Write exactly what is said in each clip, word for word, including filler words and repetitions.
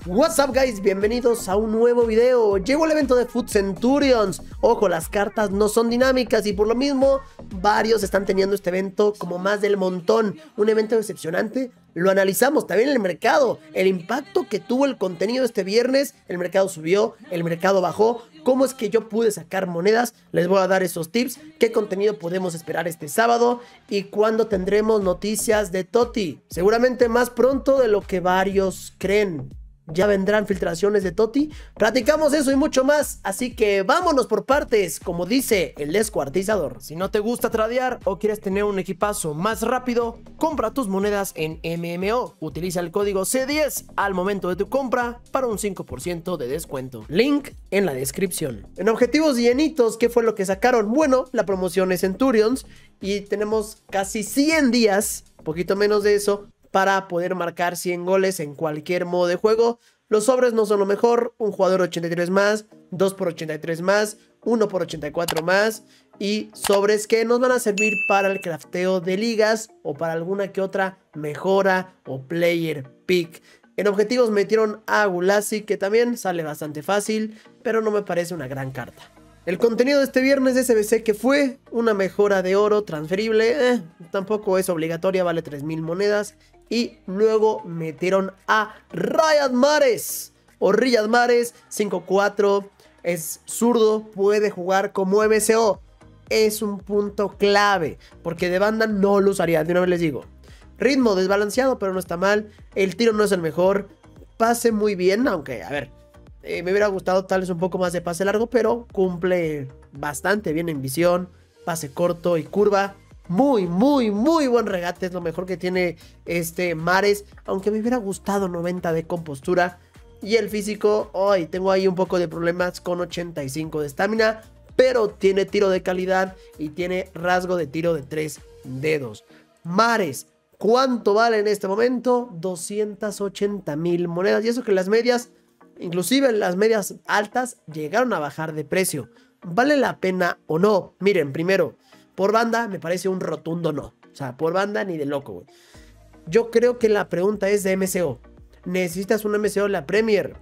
What's up guys, bienvenidos a un nuevo video. Llegó el evento de Foot Centurions. Ojo, las cartas no son dinámicas y por lo mismo varios están teniendo este evento como más del montón. Un evento decepcionante. Lo analizamos también en el mercado. El impacto que tuvo el contenido este viernes. El mercado subió, el mercado bajó. ¿Cómo es que yo pude sacar monedas? Les voy a dar esos tips. ¿Qué contenido podemos esperar este sábado? ¿Y cuándo tendremos noticias de Totti? Seguramente más pronto de lo que varios creen. Ya vendrán filtraciones de Totti. Platicamos eso y mucho más. Así que vámonos por partes, como dice el descuartizador. Si no te gusta tradear o quieres tener un equipazo más rápido, compra tus monedas en M M O. Utiliza el código C diez al momento de tu compra para un cinco por ciento de descuento. Link en la descripción. En objetivos llenitos, ¿qué fue lo que sacaron? Bueno, la promoción es Centurions y tenemos casi cien días, poquito menos de eso, para poder marcar cien goles en cualquier modo de juego. Los sobres no son lo mejor. Un jugador ochenta y tres más, dos por ochenta y tres más, uno por ochenta y cuatro más. Y sobres que nos van a servir para el crafteo de ligas o para alguna que otra mejora o player pick. En objetivos metieron a Gulasi, que también sale bastante fácil, pero no me parece una gran carta. El contenido de este viernes de S B C, que fue una mejora de oro transferible, eh, tampoco es obligatoria, vale tres mil monedas. Y luego metieron a Riyad Mahrez o Riyad Mahrez, cinco cuatro, es zurdo, puede jugar como M C O. Es un punto clave, porque de banda no lo usaría, de una vez les digo. Ritmo desbalanceado, pero no está mal. El tiro no es el mejor, pase muy bien, aunque, a ver, eh, me hubiera gustado tal vez un poco más de pase largo, pero cumple bastante bien en visión, pase corto y curva. Muy, muy, muy buen regate. Es lo mejor que tiene este Mahrez. Aunque me hubiera gustado noventa de compostura. Y el físico, hoy tengo ahí un poco de problemas con ochenta y cinco de estamina. Pero tiene tiro de calidad y tiene rasgo de tiro de tres dedos. Mahrez, ¿cuánto vale en este momento? doscientas ochenta mil monedas. Y eso que las medias, inclusive las medias altas, llegaron a bajar de precio. ¿Vale la pena o no? Miren, primero, por banda me parece un rotundo no. O sea, por banda ni de loco, güey. Yo creo que la pregunta es de M C O. ¿Necesitas un M C O en la Premier?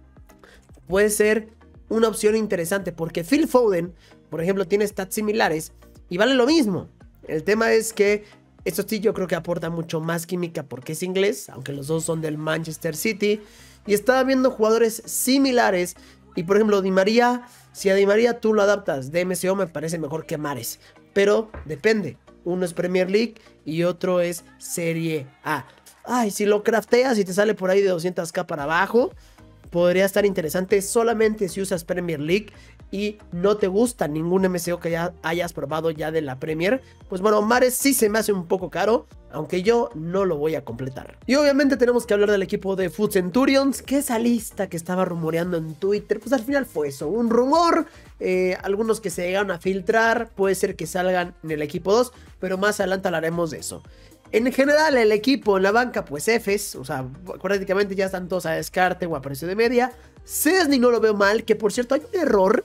Puede ser una opción interesante porque Phil Foden, por ejemplo, tiene stats similares y vale lo mismo. El tema es que esto sí yo creo que aporta mucho más química porque es inglés, aunque los dos son del Manchester City. Y estaba viendo jugadores similares. Y por ejemplo, Di María, si a Di María tú lo adaptas de M C O, me parece mejor que Mahrez. Pero depende, uno es Premier League y otro es Serie A. Ay, si lo crafteas y te sale por ahí de doscientos k para abajo, podría estar interesante solamente si usas Premier League y no te gusta ningún M C O que ya hayas probado ya de la Premier. Pues bueno, Mahrez sí se me hace un poco caro, aunque yo no lo voy a completar. Y obviamente tenemos que hablar del equipo de Foot Centurions, que esa lista que estaba rumoreando en Twitter, pues al final fue eso, un rumor. Eh, algunos que se llegaron a filtrar, puede ser que salgan en el equipo dos, pero más adelante hablaremos de eso. En general el equipo en la banca pues Fs, o sea, prácticamente ya están todos a descarte o a precio de media. Szczęsny no lo veo mal, que por cierto hay un error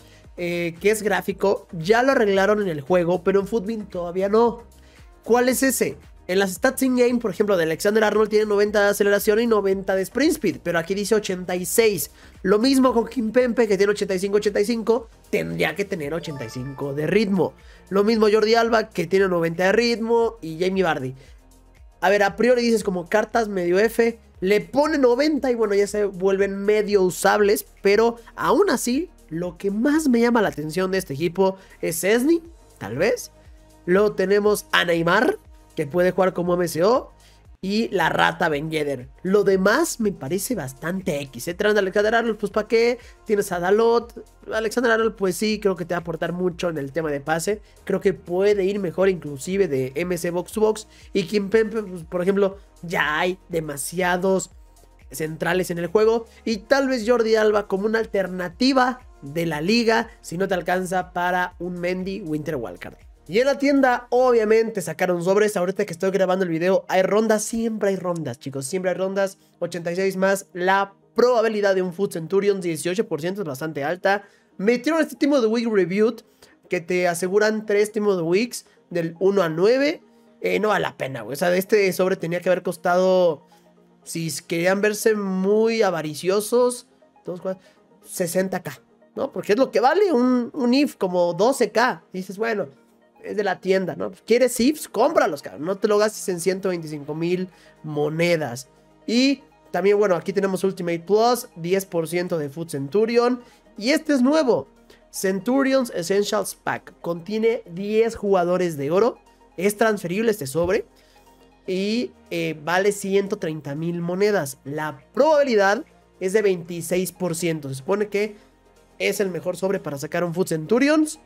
eh, que es gráfico, ya lo arreglaron en el juego, pero en Futbin todavía no. ¿Cuál es ese? En las stats in-game, por ejemplo, de Alexander Arnold tiene noventa de aceleración y noventa de sprint speed, pero aquí dice ochenta y seis. Lo mismo con Kimpembe, que tiene ochenta y cinco ochenta y cinco, tendría que tener ochenta y cinco de ritmo. Lo mismo Jordi Alba, que tiene noventa de ritmo, y Jamie Vardy. A ver, a priori dices como cartas medio F, le pone noventa y bueno, ya se vuelven medio usables, pero aún así, lo que más me llama la atención de este equipo es Szczęsny, tal vez. Luego tenemos a Neymar, que puede jugar como M C O, y la rata Ben Yedder. Lo demás me parece bastante X. ¿eh? Traen a Alexander Arnold, pues ¿para qué? Tienes a Dalot. Alexander Arnold, pues sí, creo que te va a aportar mucho en el tema de pase. Creo que puede ir mejor inclusive de M C Box to Box. Y Kimpembe, pues, por ejemplo, ya hay demasiados centrales en el juego. Y tal vez Jordi Alba como una alternativa de la liga, si no te alcanza para un Mendy Winter Wildcard. Y en la tienda obviamente sacaron sobres. Ahorita que estoy grabando el video hay rondas, siempre hay rondas chicos, siempre hay rondas. Ochenta y seis más la probabilidad de un Foot Centurions, dieciocho por ciento, es bastante alta. Metieron este Team of the Week Reviewed, que te aseguran tres Team of the Weeks del uno a nueve. eh, No vale la pena, güey. O sea, este sobre tenía que haber costado si querían verse muy avariciosos, sesenta k, ¿no? Porque es lo que vale un, un I F, como doce k. Y dices, bueno, es de la tienda, ¿no? ¿Quieres I Fs? Cómpralos, cabrón. No te lo gastes en ciento veinticinco mil monedas. Y también, bueno, aquí tenemos Ultimate Plus, diez por ciento de Food Centurion. Y este es nuevo. Centurions Essentials Pack. Contiene diez jugadores de oro. Es transferible este sobre. Y eh, vale ciento treinta mil monedas. La probabilidad es de veintiséis por ciento. Se supone que es el mejor sobre para sacar un Food Centurions.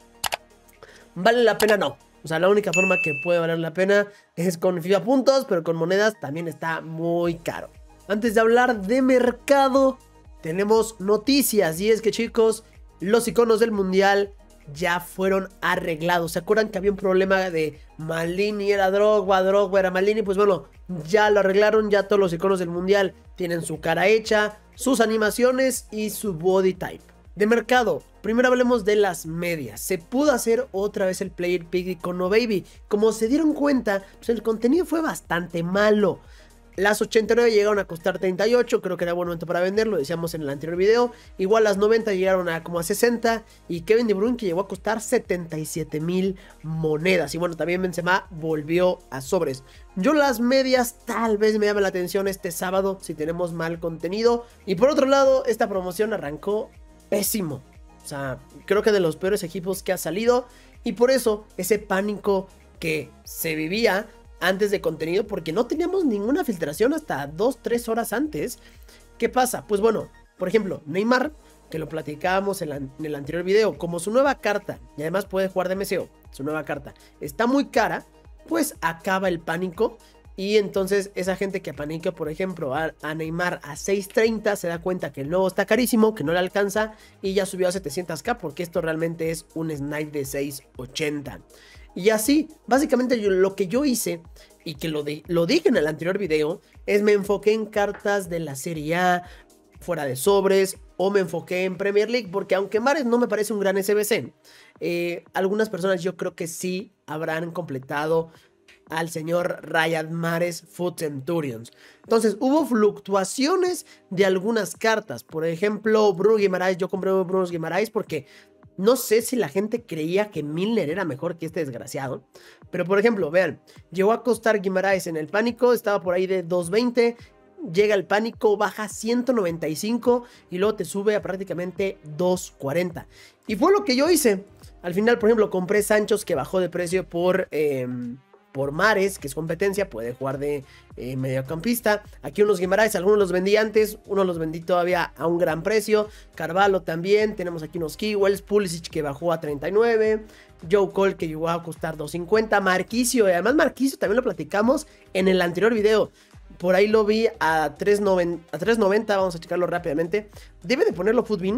¿Vale la pena? No. O sea, la única forma que puede valer la pena es con FIFA puntos, pero con monedas también está muy caro. Antes de hablar de mercado, tenemos noticias. Y es que, chicos, los iconos del mundial ya fueron arreglados. ¿Se acuerdan que había un problema de Maldini era Drogba, Drogba era Maldini? Pues bueno, ya lo arreglaron. Ya todos los iconos del mundial tienen su cara hecha, sus animaciones y su body type. De mercado, primero hablemos de las medias. Se pudo hacer otra vez el Player Pick de Icono Baby. Como se dieron cuenta, pues el contenido fue bastante malo. Las ochenta y nueve llegaron a costar treinta y ocho, creo que era buen momento para venderlo, decíamos en el anterior video. Igual las noventa llegaron a como a sesenta y Kevin De Bruyne que llegó a costar setenta y siete mil monedas. Y bueno, también Benzema volvió a sobres. Yo las medias tal vez me llame la atención este sábado si tenemos mal contenido. Y por otro lado, esta promoción arrancó pésimo. O sea, creo que de los peores equipos que ha salido. Y por eso ese pánico que se vivía antes de contenido, porque no teníamos ninguna filtración hasta dos tres horas antes. ¿Qué pasa? Pues bueno, por ejemplo, Neymar, que lo platicábamos en, la, en el anterior video, como su nueva carta, y además puede jugar de M C O, su nueva carta está muy cara, pues acaba el pánico. Y entonces esa gente que apaniqueó, por ejemplo, a, a Neymar a seiscientos treinta se da cuenta que el nuevo está carísimo, que no le alcanza y ya subió a setecientos k, porque esto realmente es un snipe de seiscientos ochenta. Y así, básicamente yo, lo que yo hice, y que lo, de, lo dije en el anterior video, es me enfoqué en cartas de la Serie A, fuera de sobres, o me enfoqué en Premier League, porque aunque Mahrez no me parece un gran S B C, eh, algunas personas yo creo que sí habrán completado al señor Riyad Mahrez Food Centurions. Entonces hubo fluctuaciones de algunas cartas. Por ejemplo, Bruno Guimaraes, yo compré Bruno Guimaraes porque no sé si la gente creía que Milner era mejor que este desgraciado. Pero por ejemplo, vean, llegó a costar Guimaraes en el pánico, estaba por ahí de doscientos veinte. Llega el pánico, baja ciento noventa y cinco y luego te sube a prácticamente doscientos cuarenta. Y fue lo que yo hice. Al final, por ejemplo, compré Sanchos, que bajó de precio por... Eh, por Mahrez, que es competencia, puede jugar de eh, mediocampista. Aquí unos Guimaraes, algunos los vendí antes, unos los vendí todavía a un gran precio. Carvalho también, tenemos aquí unos Keywells, Pulisic que bajó a treinta y nueve, Joe Cole que llegó a costar doscientos cincuenta, Marquisio, y además Marquisio también lo platicamos en el anterior video. Por ahí lo vi a trescientos noventa, vamos a checarlo rápidamente. Debe de ponerlo Footbin.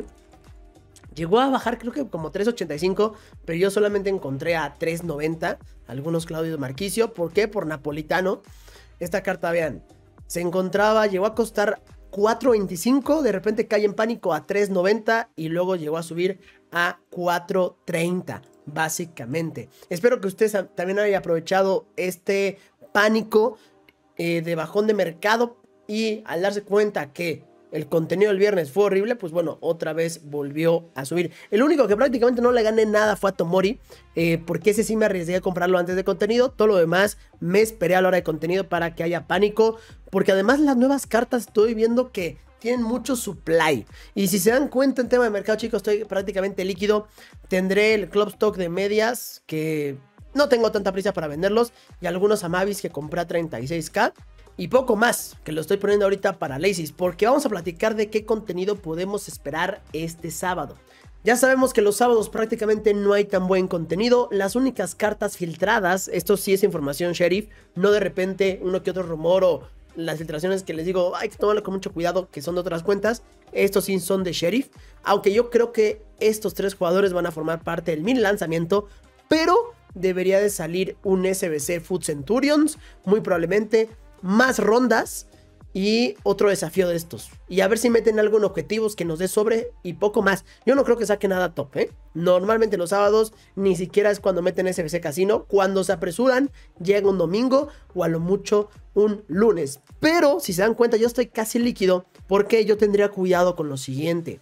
Llegó a bajar creo que como trescientos ochenta y cinco, pero yo solamente encontré a trescientos noventa, algunos Claudio Marquisio. ¿Por qué? Por Napolitano. Esta carta, vean, se encontraba, llegó a costar cuatro veinticinco, de repente cae en pánico a tres noventa y luego llegó a subir a cuatro treinta, básicamente. Espero que ustedes también hayan aprovechado este pánico eh, de bajón de mercado y al darse cuenta que el contenido del viernes fue horrible, pues bueno, otra vez volvió a subir. El único que prácticamente no le gané nada fue a Tomori, eh, porque ese sí me arriesgué a comprarlo antes de contenido. Todo lo demás me esperé a la hora de contenido para que haya pánico, porque además las nuevas cartas estoy viendo que tienen mucho supply. Y si se dan cuenta en tema de mercado, chicos, estoy prácticamente líquido. Tendré el club stock de medias, que no tengo tanta prisa para venderlos, y algunos Amavis que compré a treinta y seis k. Y poco más, que lo estoy poniendo ahorita para Laces, porque vamos a platicar de qué contenido podemos esperar este sábado. Ya sabemos que los sábados prácticamente no hay tan buen contenido. Las únicas cartas filtradas, esto sí es información Sheriff, no de repente uno que otro rumor o las filtraciones que les digo, hay que tomarlo con mucho cuidado, que son de otras cuentas. Estos sí son de Sheriff, aunque yo creo que estos tres jugadores van a formar parte del mini lanzamiento, pero debería de salir un S B C Food Centurions, muy probablemente más rondas y otro desafío de estos. Y a ver si meten algo en objetivos que nos dé sobre y poco más. Yo no creo que saque nada top, ¿eh? Normalmente los sábados ni siquiera es cuando meten S B C Casino. Cuando se apresuran, llega un domingo o a lo mucho un lunes. Pero si se dan cuenta, yo estoy casi líquido porque yo tendría cuidado con lo siguiente.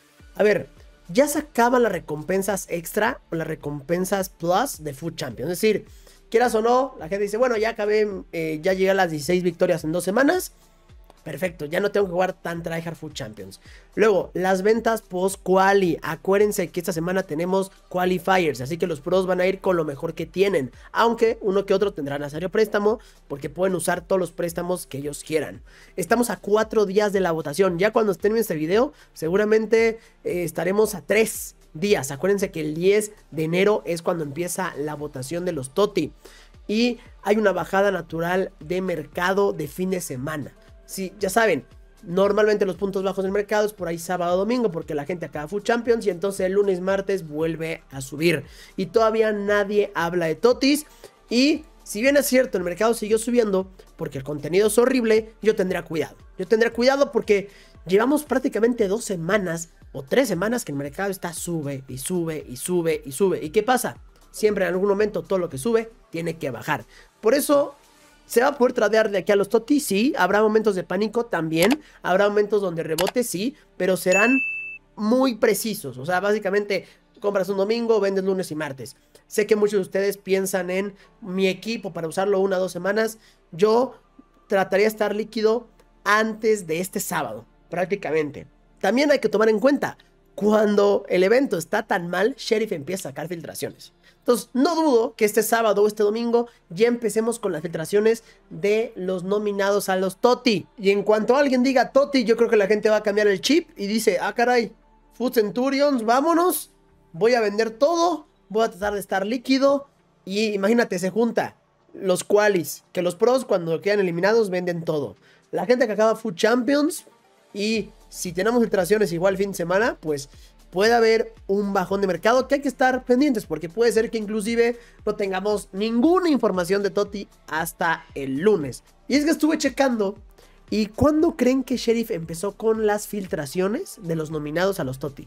A ver, ya se acaban las recompensas extra o las recompensas plus de Food Champions. Es decir, quieras o no, la gente dice, bueno, ya acabé, eh, ya llegué a las dieciséis victorias en dos semanas. Perfecto, ya no tengo que jugar tan tryhard Food Champions. Luego, las ventas post-quali. Acuérdense que esta semana tenemos qualifiers, así que los pros van a ir con lo mejor que tienen. Aunque uno que otro tendrá necesario préstamo, porque pueden usar todos los préstamos que ellos quieran. Estamos a cuatro días de la votación. Ya cuando estén en este video, seguramente eh, estaremos a tres días. Acuérdense que el diez de enero es cuando empieza la votación de los TOTY. Y hay una bajada natural de mercado de fin de semana. Sí, ya saben, normalmente los puntos bajos del mercado es por ahí sábado o domingo porque la gente acaba Food Champions y entonces el lunes, martes vuelve a subir. Y todavía nadie habla de TOTYs y si bien es cierto el mercado siguió subiendo porque el contenido es horrible, yo tendría cuidado. Yo tendría cuidado porque llevamos prácticamente dos semanas o tres semanas que el mercado está sube y sube y sube y sube. ¿Y qué pasa? Siempre en algún momento todo lo que sube tiene que bajar. Por eso... ¿se va a poder tradear de aquí a los TOTY? Sí. ¿Habrá momentos de pánico? También. ¿Habrá momentos donde rebote? Sí. Pero serán muy precisos. O sea, básicamente compras un domingo, vendes lunes y martes. Sé que muchos de ustedes piensan en mi equipo para usarlo una o dos semanas. Yo trataría de estar líquido antes de este sábado, prácticamente. También hay que tomar en cuenta, cuando el evento está tan mal, Sheriff empieza a sacar filtraciones. Entonces, no dudo que este sábado o este domingo ya empecemos con las filtraciones de los nominados a los TOTY. Y en cuanto alguien diga TOTY, yo creo que la gente va a cambiar el chip y dice, ah, caray, Food Centurions, vámonos, voy a vender todo, voy a tratar de estar líquido. Y imagínate, se junta los qualis, que los pros cuando quedan eliminados venden todo. La gente que acaba Food Champions y si tenemos filtraciones igual fin de semana, pues... puede haber un bajón de mercado que hay que estar pendientes porque puede ser que inclusive no tengamos ninguna información de TOTY hasta el lunes. Y es que estuve checando y ¿cuándo creen que Sheriff empezó con las filtraciones de los nominados a los TOTY?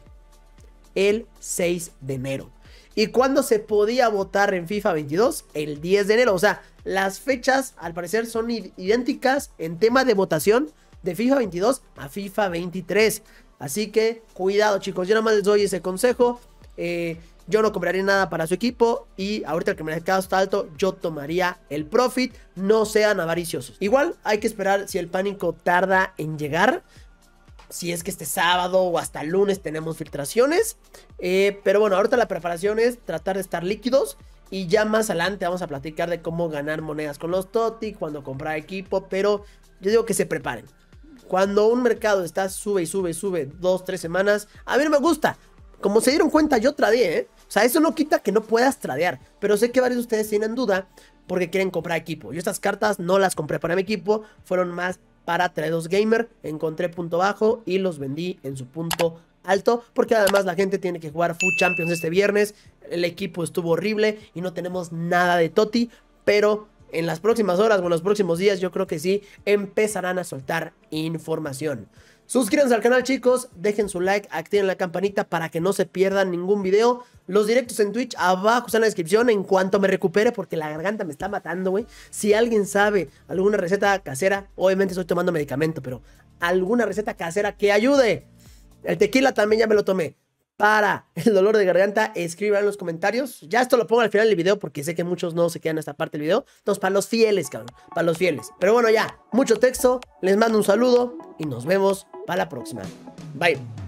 El seis de enero. ¿Y cuándo se podía votar en FIFA veintidós? El diez de enero. O sea, las fechas al parecer son idénticas en tema de votación de FIFA veintidós a FIFA veintitrés. Así que cuidado, chicos, yo nada más les doy ese consejo. eh, Yo no compraría nada para su equipo y ahorita que el mercado está alto, yo tomaría el profit. No sean avariciosos. Igual hay que esperar si el pánico tarda en llegar, si es que este sábado o hasta el lunes tenemos filtraciones. eh, Pero bueno, ahorita la preparación es tratar de estar líquidos. Y ya más adelante vamos a platicar de cómo ganar monedas con los TOTY, cuando comprar equipo. Pero yo digo que se preparen. Cuando un mercado está sube y sube y sube dos, tres semanas, a mí no me gusta. Como se dieron cuenta, yo tradeé, ¿eh? O sea, eso no quita que no puedas tradear. Pero sé que varios de ustedes tienen duda porque quieren comprar equipo. Yo estas cartas no las compré para mi equipo, fueron más para Trados Gamer. Encontré punto bajo y los vendí en su punto alto. Porque además la gente tiene que jugar Food Champions este viernes. El equipo estuvo horrible y no tenemos nada de TOTY. Pero... en las próximas horas o en los próximos días yo creo que sí empezarán a soltar información. Suscríbanse al canal, chicos, dejen su like, activen la campanita para que no se pierdan ningún video. Los directos en Twitch abajo están en la descripción en cuanto me recupere porque la garganta me está matando, güey. Si alguien sabe alguna receta casera, obviamente estoy tomando medicamento, pero alguna receta casera que ayude. El tequila también ya me lo tomé. Para el dolor de garganta, escriban en los comentarios. Ya esto lo pongo al final del video porque sé que muchos no se quedan a esta parte del video. Entonces, para los fieles, cabrón, para los fieles. Pero bueno, ya, mucho texto. Les mando un saludo y nos vemos para la próxima. Bye.